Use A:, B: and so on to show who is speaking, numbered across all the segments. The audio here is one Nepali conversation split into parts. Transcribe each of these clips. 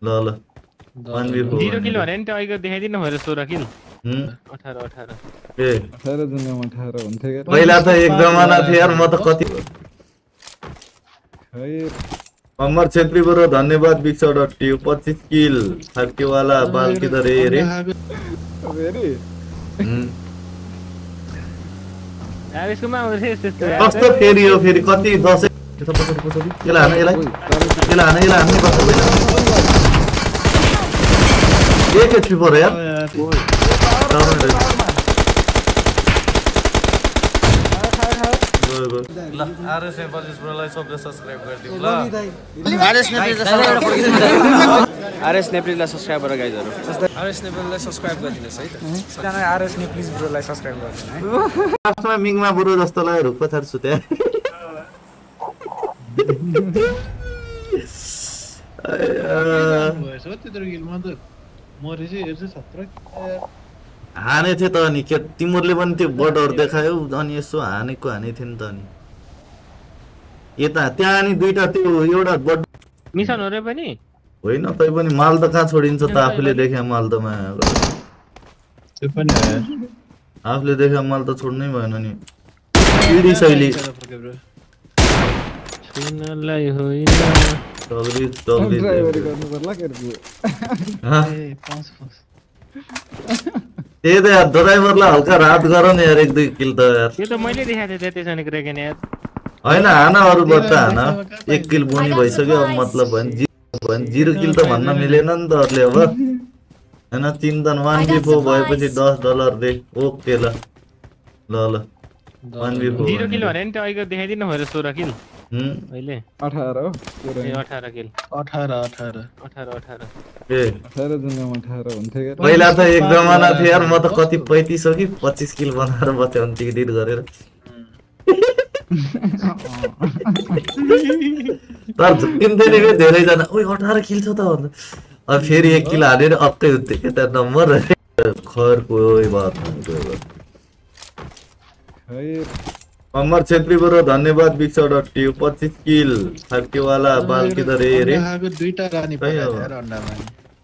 A: ल ल 1v4
B: 0 किल भने नि त्यो देखाइदिनु भयो 16 किल 18
A: ए
C: 18 जुनमा 18 हुन्थ्यो के
A: पहिला त एक जमाना थियो यार म त कति
C: खैर
A: अमर छेत्री ब्रो धन्यवाद बिग शॉट ट्यू 25 किल 30 वाला बाल किधर है रे
C: भेरी
B: यार यसकोमा आउँदै यस्तो
A: कस्तो फेरि हो फेरि कति 10 के त पछाडी यसलाई हान यसलाई हान्नै पर्छ पहिला एक एचपी पर यार ल आरएस नेपालीज ब्रोलाई सबले सब्स्क्राइब गरिदिनु ल
D: आरएस नेपालीलाई सब्स्क्राइब गर गाइजहरु
E: आरएस नेपालीलाई सब्स्क्राइब गरिदिनुस् है त सबजना आरएस नेपालीज ब्रोलाई सब्स्क्राइब गरिदिनु है
A: लास्टमा मिङमा बुरो जस्तो लाग्यो रुख पछाड सुत्या हाने थियो त अनि के तिमीहरुले पनि त्यो बर्डहरु देखायौ अनि यसो हानेको हाने थियो नि त अनि यता त्यहाँ अनि दुईटा त्यो एउटा बर्ड
B: मिसन हो रे पनि
A: होइन तै पनि माल त कहाँ छोडिन्छ त आफूले देखे माल त
F: त्यो पनि
A: आफूले देखे माल त छोड्नै भएन नि पिडी शैली
B: सुनलाई होइन
A: तगली
C: ड्राइभर गर्नु पर्ला के रे
A: त्यही त यार ड्राइभरलाई हल्का रात गर न यार एक दुई किल त यार
B: त्यो त मैले देखाएको थिएँ त्यसैले गरेको नि यार
A: हैन हान अरु बच्चा हान एक किल बोनी भइसक्यो अब मतलब भएन 0 किल त भन्न मिलेन नि त अरूले अब हैन 3 दन 1v4 भएपछि $10 दे ओके ल ल ल 1v4
B: 0 किल भने नि त्यो देखाइदिनु भयो 16 किल अहिले
C: 18 हो
B: ए 18 किल
F: 18
A: ए
C: 18 जुनमा 18 हुन्थ्यो के
A: पहिला त एक जमाना थियो यार म त कति 35 हो कि 25 किल बनाएर बच्चा अन्त एडिट गरेर तर झुकिन्थे नि के धेरै जना ओइ 18 किल छ त भन्दा अब फेरि 1 किल हालेर अक्कै हुन्थ्यो के त नम्बर खैर कोही बात नहीं
C: खैर
A: अमर छेत्री ब्रो धन्यवाद बिग शॉट ट्यू 25 किल 30 वाला बाल किधर है रे
F: दुईटा रानी पकाएर अन्डामा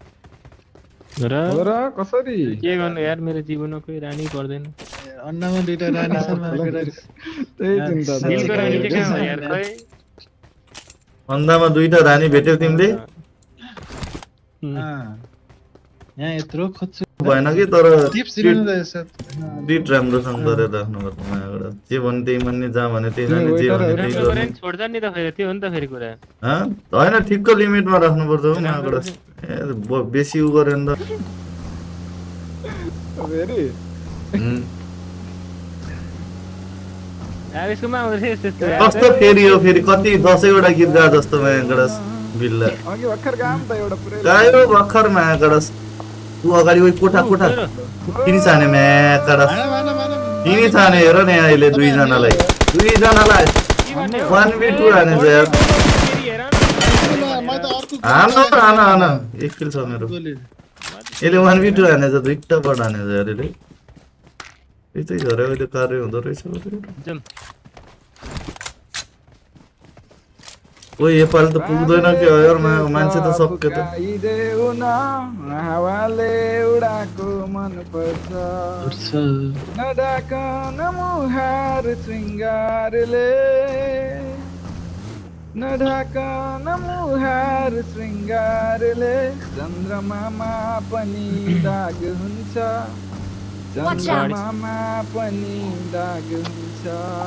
C: र कसरी
B: के गर्नु यार मेरो जीवनमा कोही रानी पर्दैन
F: अन्डामा दुईटा रानी छन्
C: त्यही चिन्ता छ
B: दिलको रानी चाहिँ कहाँ हो यार खै
A: अन्दामा दुईटा रानी भेट्यौ तिमीले
F: यहाँ यत्रो खोज्छु
A: भएन कि तर
F: टिप्स दिनु त यसो
A: डिट राम्रोसँग गरेर राख्नु पर्छ मायाबाट जे भने त्यही मान्ने जहाँ भने त्यही जाने जे भने त्यही गर्ने
B: छोड्छ नि त फेरि त्यो हो नि त फेरि कुरा
A: हैन ठिक्क लिमिटमा राख्नु पर्छ हो मायाबाट बेसी उ गरे नि त
C: भेरी
B: यार यसकोमा आउँदै यस्तो
A: कस्तो फेरि हो फेरि कति 10 वटा गीत गा जस्तो मायागडस बिल्ला
C: अघि भर्खर गाम त एउटा पुरै
A: गायो भर्खर मायागडस तू अगाडि ओइ कोठा किन छाने मायागडस किन छाने हेर न अहिले दुई जनालाई 1v2 हाने छ यार हान एक किल छ मेरो यसले 1v2 हाने छ दुईटा बड हाने छ यार यसले यतै झरे त्यो कार्य हुँदो रहेछ ओइ नेपाली त पुग्दैन के यार मान्छे त सक्यो त
C: गाइदेऊ न हावाले उडाको मन पर्छ नढाकन मुहार श्रृंगारले नढाकन मुहार श्रृंगारले चन्द्रमामा पनि दाग हुन्छ चन्द्रमामा पनि दाग हुन्छ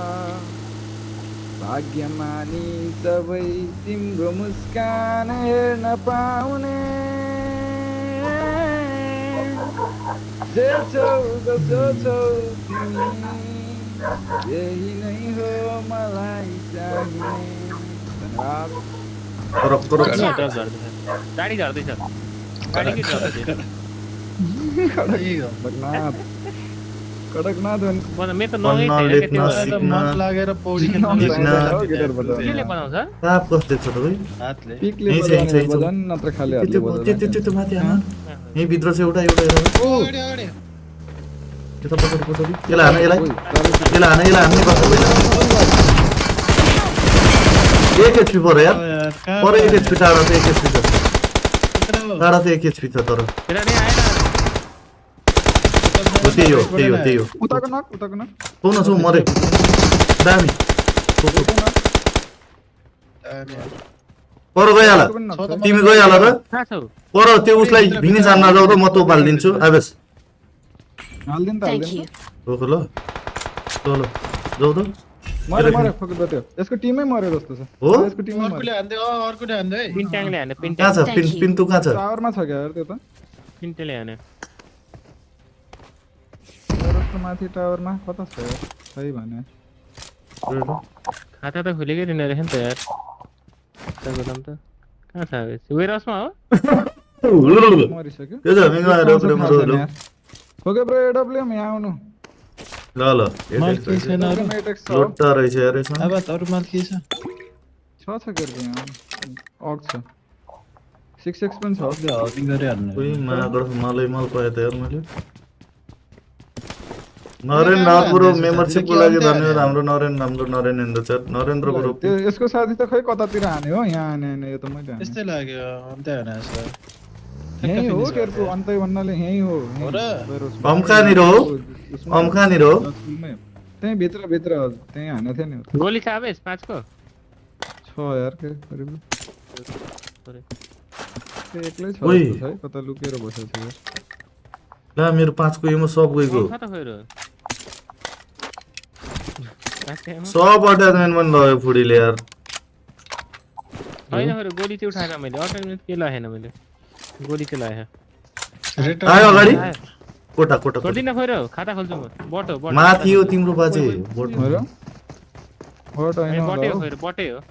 C: भाग्यमानी सबै तिम्रो मुस्कान हेर्न पाउने जे छौ जसो छौ तिमी यही नै हो मलाई चाहिने
B: गाडी झर्दैछ गाडी के झर्दैछ
C: कडकनाथ
B: भने मेरो त नगै छैन के त्यो
F: मन लागेर पौडी
B: केले बनाउँछ
A: ताप कस्तो छ त भाइ
F: हातले
C: पिकले बजान नत्र खाली हातले बजान
A: त्यो माथि हान यही भित्र चाहिँ एउटा
F: ओ अडे
A: त्यो त पछाडी यसलाई हान हान्नै पर्छ पहिला एक एचपी पर यार पर एक एचपी टाढा त एक एचपी छ टाढा त 1 HP छ तर
B: तेरा नहीं आएगा
A: त्यही हो
C: उताको नक
A: छौ मरे दामी पर गइहाल तिमी गइहाल र
B: कहाँ छौ
A: पर त्यो उसलाई भिनी जान्न जाऊ र म तो पाल्दिन्छु आबेस
C: हाल्दिन त
G: Thank
C: हाल्दिन
G: you.
A: रोक ल चलो जाऊ त
C: मरे फोकस बत्यो यसको टिमै मरे जस्तो छ
A: हो?
C: यसको टिमै मरे
F: अर्कोले हान्दै अर्कोले हान्दै है
B: पिन ट्याङले हाने पिन
A: कहाँ छ
G: Thank
A: पिन
G: you.
A: पिन तु कहाँ छ
C: टावरमा छ क्या यार त्यो त
B: पिनले हाने
C: यसको माथि टावरमा कता छ यार सही भने
B: खाता त खुलेकै रहेन रहेछ नि त यार तको दम त कहाँ छ अब वेयरहाउसमा हो
C: मरिसक्यो
A: त्यो त हामी गएर प्रेम रोलो
C: ओके ब्रो एडब्ल्युएम यहाँ आउनु
A: ल ल
F: माल के छैन अरू
C: एटेक्स छ
A: लोटा रहेछ यार यसमा
F: अब अरू माल के छ
C: छ गर्दै यहाँ अग छ 6x पनि छ
F: हकिङ गरे हाल्नु
A: कोही मागर मलाई मल पाए त यार मैले नरेन्द्र नागपुर मेम्बरशिपको लागि धन्यवाद हाम्रो नरेन्द्र सर नरेन्द्र गुरु
C: त्यो यसको साथी त खै कतातिर हाने हो यहाँ हाने यो त मैले हाने
F: त्यस्तै लाग्यो अन्त्य होइन सर
C: यही हो केरको अन्तै भन्नाले यही हो
F: हो र?
A: अम्कानिर हो अम्कानिर हो
C: त्यही भित्र त्यही हाने थियो नि
B: गोली छ अब 5 को
C: छ यार के करिब त्यो एक्लै छ
A: ओइ।
C: जस्तो छ है कता लुकेर बसेको छ यार
A: ला मेरो 5 को एमो सब गइको
B: छ त फेरि
A: सब अट्याचमेन्ट पनि लग्यो फुडीले यार
B: होइन फेरि गोली चाहिँ उठाएन मैले अटोमेटिक के लगाएन मैले गोली चाहिँ लगाएँ
A: आयो अगाडि कोटा
B: छोड्दिन फेरि खाता खोल्छु म बटो
A: माथि हो तिम्रो बाजे बोट
C: हेर बट हैन
B: बटे हो फेरि बटे हो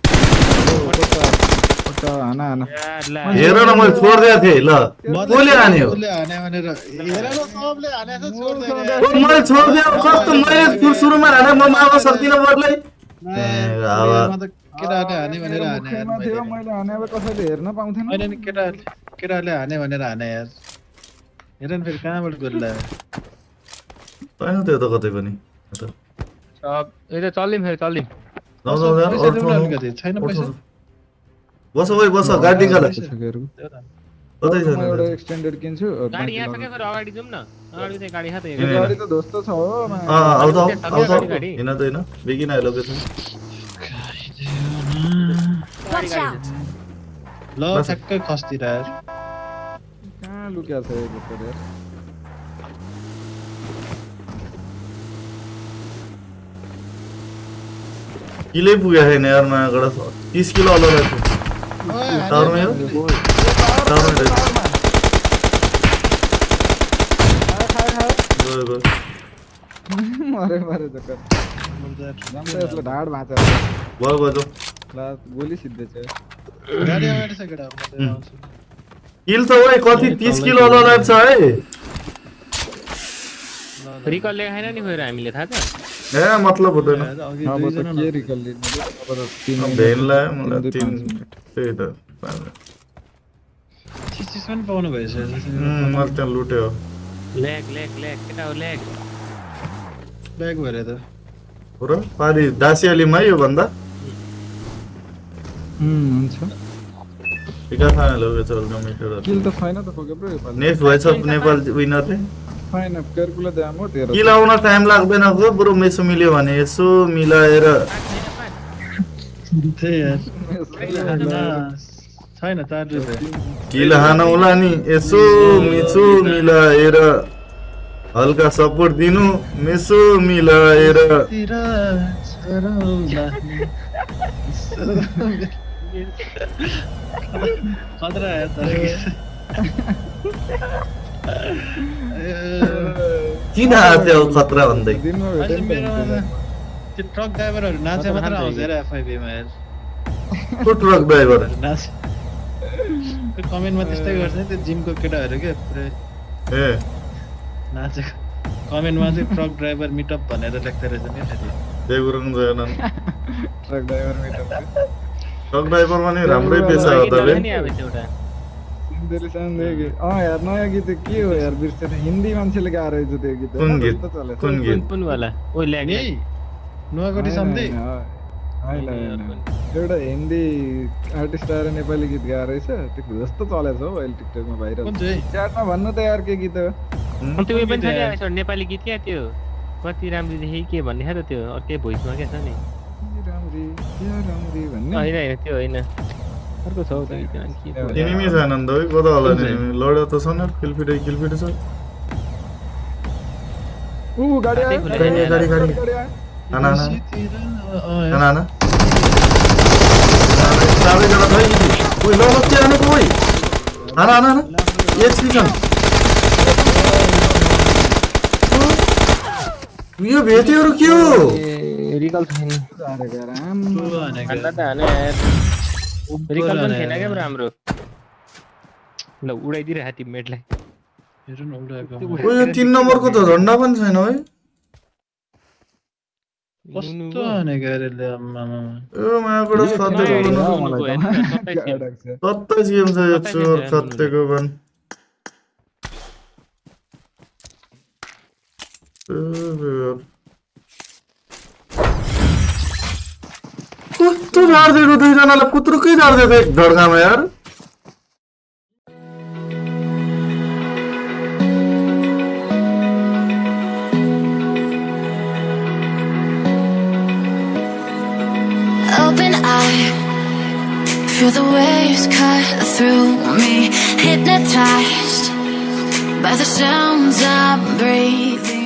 C: हाना
B: यार ला
A: हेर न मैले छोड्दिएको थिएँ ल कसले हान्यो
F: उसले हाने भनेर हेर न सबले हाने छ छोड्दैन
A: मैले छोड्दिएको कस्तो मैले सुरुमा हाने म मार्न सक्दिनँ बरलाई
F: केटाहरूले हाने भनेर हाने यार
C: थियो मैले हाने अब कसैले हेर्न पाउँथेन
F: मैले नि केटाहरूले हाने भनेर हाने यार हेर न फेरि कहाँबाट गोली लाग्यो
A: छैन त्यो त कतै पनि
B: यो त चल्दिम फेरि चल्दिम
A: जाऊ जाऊ यार
F: पैसा देऊ न अलिकति छैन पैसा
A: बस ओइ बस गाडी निकाल कतै
C: म
A: छैन
C: एउटा एक्सटेन्डेड किन्छु
B: गाडी यहाँ छ के फेरि अगाडि जाउँ न अगाडि चाहिँ गाडी छ त
A: किन?
C: गाडी त ध्वस्त छ हो
A: आउ त हिँड त होइन बिगिन आइ लोकेसन
G: Watch out!
F: ल ठ्याक्कै खस्तिर यार
C: कहाँ लुक्या छ यो भित्र यार
A: किलै पुगेको छैन यार मायाबाट 30 किलो अलग थियो टावरमै हो टावरमै रहेछ गयो गयो
C: मरे जक्कर जान्छ यसले ढाड भाँचा
A: भयो भयो जाऊ।
C: ला गोली सिद्धै छ
F: गाडी अगाडि छ केटा
A: किल त ओइ कति 30 किलो अलग छ है
B: रिकल ल्याएको छैन नि फेरि हामीले थाहा छ
A: ए मतलब हुँदैन
C: अब त के रिकल लिनु अब त 3
A: भेन लाग्यो मलाई 3 त्यही त
F: चिज पनि पाउनु भएछ
A: मैले त्यहाँ लुट्यो
B: ल्याग केटा हो ल्याग
F: ब्याग भएर त
A: हो र पारी दासियालीमा यो भन्दा
C: हुन्छ
A: टिका खाना लगेछ मिटर
C: किल त छैन त फोके ब्रो यो पालि
A: नेक्स्ट भएछ नेपाल विनरले
C: छैन केरकुला दाम हो 13
A: किल आउन टाइम लाग्दैन गो बरु मेसो मिल्यो भने यसो मिलाएर
F: त्यही यार छैन 4 रुपैयाँ
A: किल हानौला नि यसो मिचो मिलाएर हल्का सपोर्ट दिनु मेसो मिलाएर
F: खतरा यार
A: किन आथ्यो खतरा भन्दै
C: दिनमा भेटेन त
F: मेरोमा त्यो ट्रक ड्राइभरहरू नाचे मात्र आउँछ यार एफआइबीमा यार
A: को ट्रक ड्राइभर
F: नाच त्यो कमेन्टमा त्यस्तै गर्छ नि त्यो जिमको केटाहरू के पुरै
A: ए
F: नाचेको कमेन्टमा चाहिँ ट्रक ड्राइभर मिटअप भनेर लेख्दै रहेछ नि फेरि
A: देवरङ जयनन
C: truck driver meetup
A: truck driver पनि राम्रै पेसा हो त बे
B: नि अब एउटा
C: यार नयाँ गीत के हो यार बिर्सेन हिन्दी मान्छेले गाएर त्यो गीत
A: कुन गीत
C: कस्तो चलेछ?
A: कुन गीत
B: कुन वाला ओ ल्याग
F: यही नुवाकोटी सम्झे
C: एउटा हिन्दी आर्टिस्ट आएर नेपाली गीत गाएर रहेछ त्यो जस्तो चलेछ हौ अहिले टिकटकमा भाइरल च्याटमा भन्नु त यार के गीत हो
B: त्यो उयो पनि छ नि नेपाली गीत क्या त्यो कति राम्रो देखे के भन्ने छ त त्यो अर्कै भोइसमा क्या छ नि
C: राम्री भन्ने
B: होइन होइन त्यो होइन अर्को छ हौ त गीत
A: एनिमी छ आनन्द है कता होला नि लड्यो त छ न किलफिट छ
C: गाडी आयो
A: आना चाबै जरा भाइ ओइ ल के आने कोइ आना एचपी छ यो भेटेहरु के हो
B: रिकल छैन अन्त त हाने रिकल पनि छैन के राम्रो ल उडाइदिरे टिममेटलाई
F: हेर्नु न उडाएको
A: ओइ 3 नम्बरको त झण्डा पनि छैन है
F: कस्तो हाने गरेले आमामा
A: ओ मायाबाट खतेको बन 27 गेम छ यो चोर खतेको बन कस्तो झार्दिएको दुईजनालाई कुत्रुकै झार्दिएको एक झड्कामा यार
G: Open eye, feel the waves cut through me, hypnotized by the sounds I'm breathing.